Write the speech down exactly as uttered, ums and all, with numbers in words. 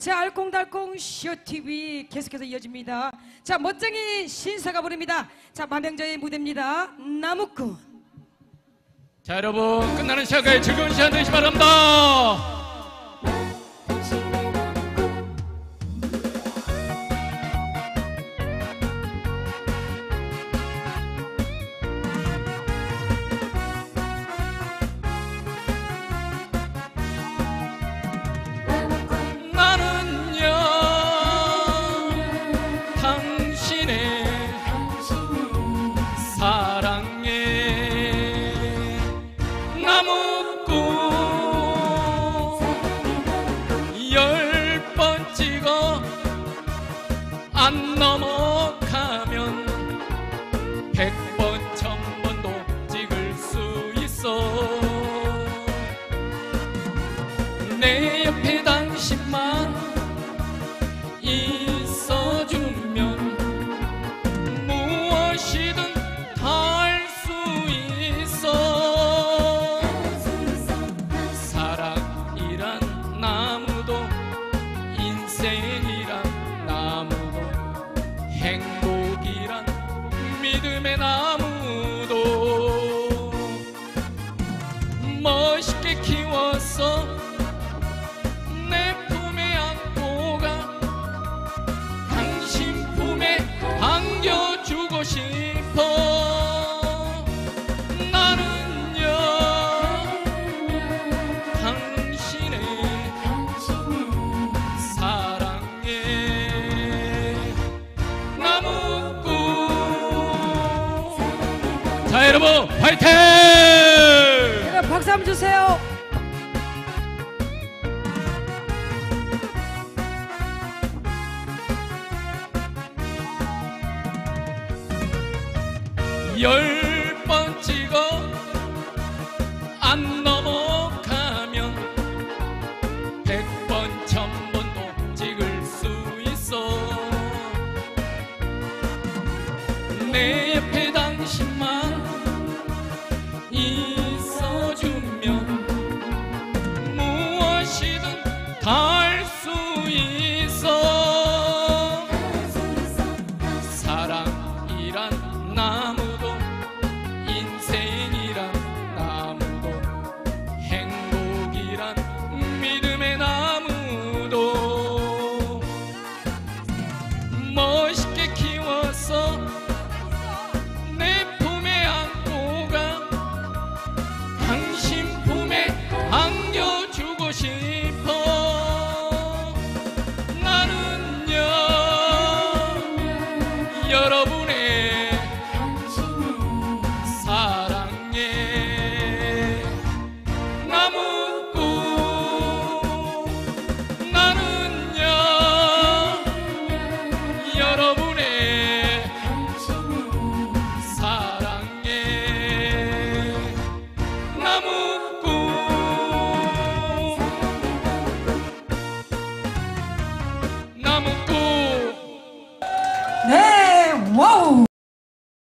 자, 알콩달콩 쇼티비 계속해서 이어집니다. 자, 멋쟁이 신사가 부릅니다. 자, 만병자의 무대입니다. 나무꾼. 자, 여러분, 끝나는 시간까지 즐거운 시간 되시기 바랍니다. 안 넘어가면 백 번, 천 번도 찍을 수 있어. 내 옆에 당신만 있어주면 무엇이든 다 할 수 있어. 사랑이란 나무도 인생이란 나무도 행복이란 믿음의 나무도 멋있게 키워서 내 품에 안고 가 당신 품에 안겨주고 싶어. 나는요 당신의 자, 여러분 화이팅! 여러분 박수 한번 주세요. 열